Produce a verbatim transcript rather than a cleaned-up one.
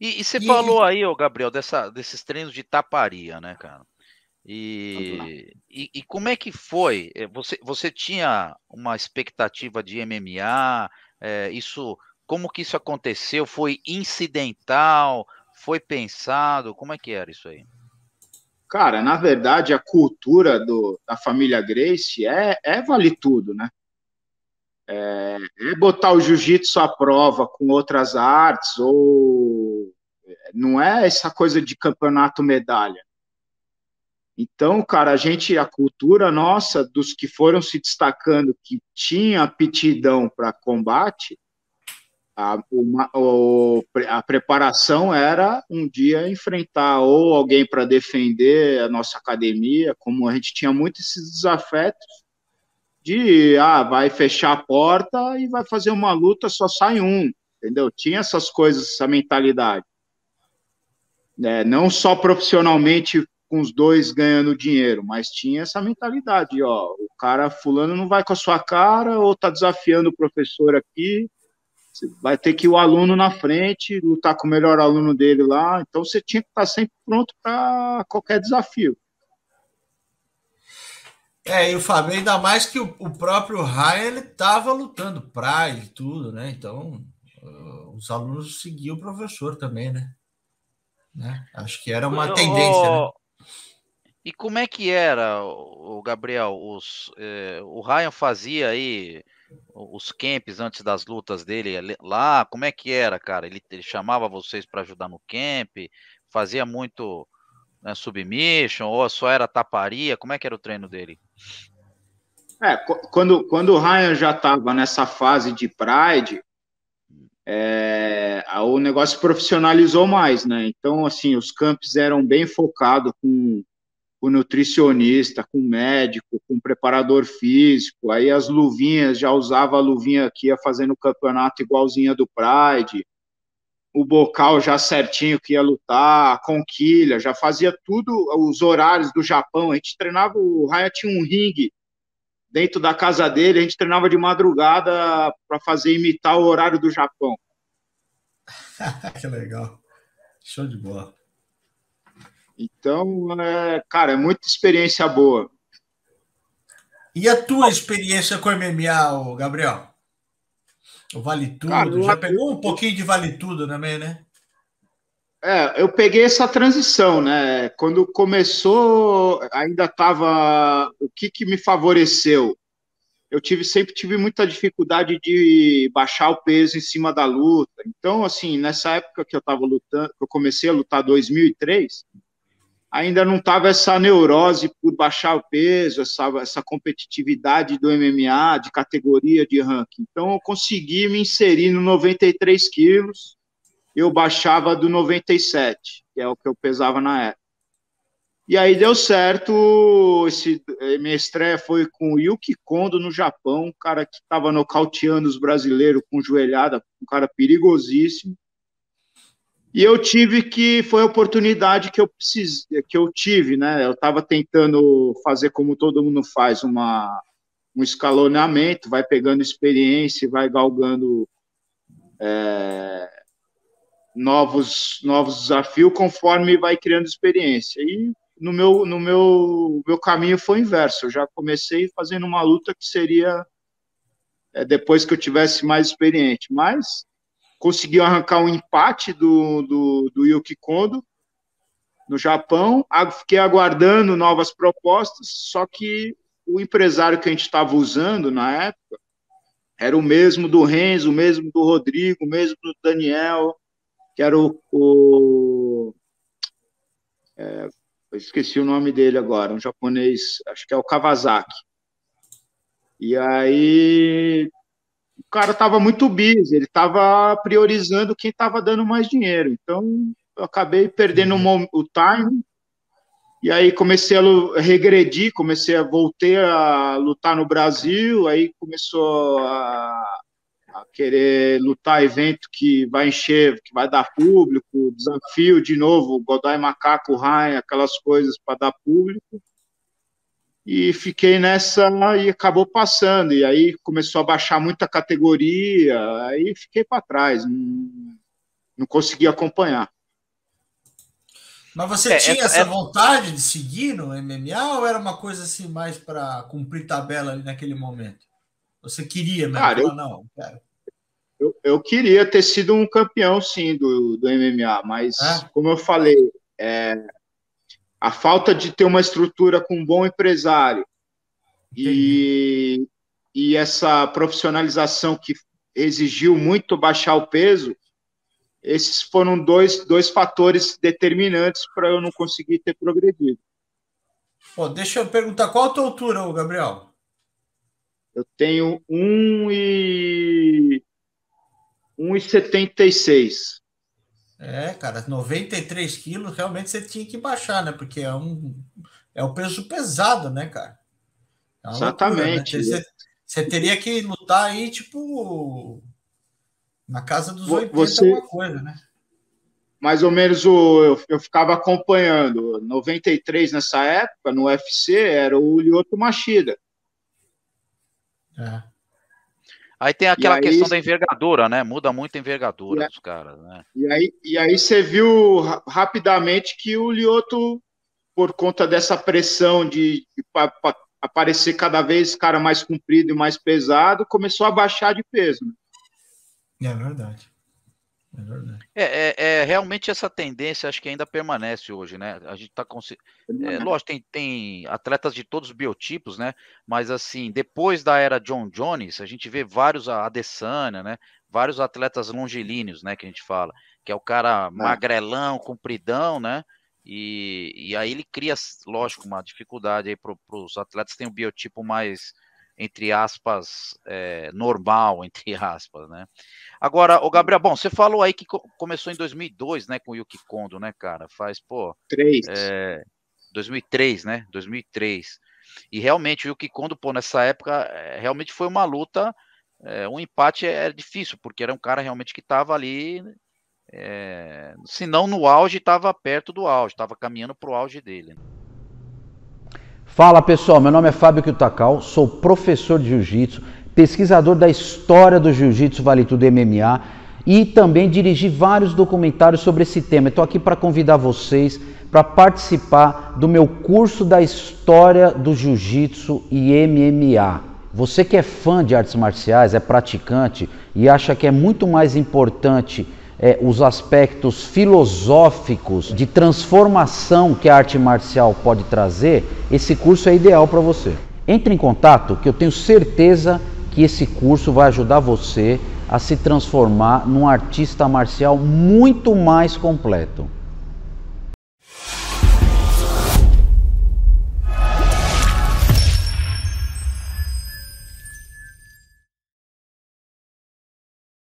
E, e você E, falou e... aí, ô Gabriel, dessa, desses treinos de taparia, né, cara? Vamos lá. E, e, e como é que foi? Eh, Você, você tinha uma expectativa de M M A? Eh, isso, como que isso aconteceu? Foi incidental? Foi pensado? Como é que era isso aí? Cara, na verdade, a cultura do, da família Gracie é, é vale tudo, né? É botar o jiu-jitsu à prova com outras artes, ou não é essa coisa de campeonato medalha. Então, cara, a gente, a cultura nossa, dos que foram se destacando, que tinha aptidão para combate, a, uma, o, a preparação era um dia enfrentar ou alguém para defender a nossa academia, como a gente tinha muito esses desafetos de, ah, vai fechar a porta e vai fazer uma luta, só sai um, entendeu? Tinha essas coisas, essa mentalidade. Né? Não só profissionalmente com os dois ganhando dinheiro, mas tinha essa mentalidade, ó, o cara fulano não vai com a sua cara ou tá desafiando o professor aqui, vai ter que ir o aluno na frente, lutar com o melhor aluno dele lá, então você tinha que estar sempre pronto para qualquer desafio. É, e o Fábio, ainda mais que o, o próprio Ryan, ele estava lutando Pride e tudo, né? Então, uh, os alunos seguiam o professor também, né? né? Acho que era uma tendência, né? Ô, e como é que era, o Gabriel? Os, eh, o Ryan fazia aí os camps antes das lutas dele ali- lá? Como é que era, cara? Ele, ele chamava vocês para ajudar no camp? Fazia muito, né, submission? Ou só era taparia? Como é que era o treino dele? É, quando, quando o Ryan já estava nessa fase de Pride, é, o negócio profissionalizou mais, né? Então, assim, os campos eram bem focados com com nutricionista, com médico, com preparador físico, aí as luvinhas, já usava a luvinha que ia fazendo o campeonato igualzinha do Pride, o bocal já certinho que ia lutar, a conquilha, já fazia tudo, os horários do Japão, a gente treinava, o Raya tinha um ringue dentro da casa dele, a gente treinava de madrugada para fazer imitar o horário do Japão. Que legal. Show de bola. Então, é, cara, é muita experiência boa. E a tua experiência com M M A, Gabriel? O Vale Cara, Tudo? eu, Já pegou um eu, pouquinho de Vale Tudo também, né? É, eu peguei essa transição, né? Quando começou, ainda estava. O que, que me favoreceu? Eu tive sempre tive muita dificuldade de baixar o peso em cima da luta. Então, assim, nessa época que eu estava lutando, que eu comecei a lutar em dois mil e três, ainda não estava essa neurose por baixar o peso, essa, essa competitividade do M M A, de categoria, de ranking. Então, eu consegui me inserir no noventa e três quilos, eu baixava do noventa e sete, que é o que eu pesava na época. E aí deu certo, esse, minha estreia foi com o Yuki Kondo no Japão, um cara que estava nocauteando os brasileiros com joelhada, um cara perigosíssimo. E eu tive que, foi a oportunidade que eu precis, que eu tive, né? Eu estava tentando fazer como todo mundo faz, uma, um escalonamento, vai pegando experiência, vai galgando é, novos, novos desafios conforme vai criando experiência. E no meu, no meu, meu caminho foi o inverso. Eu já comecei fazendo uma luta que seria é, depois que eu tivesse mais experiente, mas consegui arrancar um empate do, do, do Yuki Kondo no Japão, fiquei aguardando novas propostas, só que o empresário que a gente estava usando na época era o mesmo do Renzo, o mesmo do Rodrigo, o mesmo do Daniel, que era o, o é, eu esqueci o nome dele agora, um japonês, acho que é o Kawasaki. E aí o cara estava muito busy, ele estava priorizando quem estava dando mais dinheiro. Então eu acabei perdendo o, o time. E aí comecei a regredir, comecei a voltei a lutar no Brasil, aí começou a a querer lutar evento que vai encher, que vai dar público, desafio de novo, Godoy Macaco, Ryan, aquelas coisas para dar público. E fiquei nessa e acabou passando. E aí começou a baixar muita categoria, aí fiquei para trás, não, não consegui acompanhar. Mas você É, tinha essa- essa é- vontade de seguir no M M A ou era uma coisa assim mais para cumprir tabela ali naquele momento? Você queria mesmo? Cara, eu, Falar, não, cara. eu, eu queria ter sido um campeão, sim, do, do M M A, mas, É? como eu falei, é, a falta de ter uma estrutura com um bom empresário Entendi. e, e essa profissionalização que exigiu muito baixar o peso, esses foram dois, dois fatores determinantes para eu não conseguir ter progredido. Pô, deixa eu perguntar, qual a tua altura, ô, Gabriel? Eu tenho um e um e setenta e seis. É, cara, noventa e três quilos, realmente você tinha que baixar, né? Porque é um, é um peso pesado, né, cara? É uma loucura, né? Exatamente. Você, você teria que lutar aí, tipo, na casa dos oitenta, Você, alguma coisa, né? mais ou menos, o, eu, eu ficava acompanhando. noventa e três nessa época, no U F C, era o Lyoto Machida. É. Aí tem E aquela aí, questão da envergadura, né? Muda muito a e, envergadura dos caras, né? e aí, e aí você viu ra- rapidamente que o Lyoto, por conta dessa pressão de, de pa- pa- aparecer cada vez cara mais comprido e mais pesado, começou a baixar de peso. Né? É verdade. É verdade. É, é, é, realmente essa tendência acho que ainda permanece hoje, né? A gente tá consi- é, lógico, tem, tem atletas de todos os biotipos, né? Mas assim, depois da era John Jones, a gente vê vários, a Adesanya, né? Vários atletas longilíneos, né? Que a gente fala, que é o cara magrelão, compridão, né? E, e aí ele cria, lógico, uma dificuldade aí para os atletas que têm um biotipo mais, entre aspas, é, normal, entre aspas, né? Agora, o Gabriel, bom, você falou aí que co- começou em dois mil e dois, né, com o Yuki Kondo, né, cara? Faz, pô, Três. é, dois mil e três, né? dois mil e três. E realmente o Yuki Kondo, pô, nessa época, é, realmente foi uma luta, é, um empate é difícil, porque era um cara realmente que estava ali, é, se não no auge, estava perto do auge, estava caminhando para o auge dele. Fala pessoal, meu nome é Fábio Kiyotakawa, sou professor de Jiu-Jitsu, pesquisador da história do Jiu-Jitsu Vale Tudo M M A e também dirigi vários documentários sobre esse tema. Estou aqui para convidar vocês para participar do meu curso da história do Jiu-Jitsu e M M A. Você que é fã de artes marciais, é praticante e acha que é muito mais importante É, os aspectos filosóficos de transformação que a arte marcial pode trazer, esse curso é ideal para você. Entre em contato que eu tenho certeza que esse curso vai ajudar você a se transformar num artista marcial muito mais completo.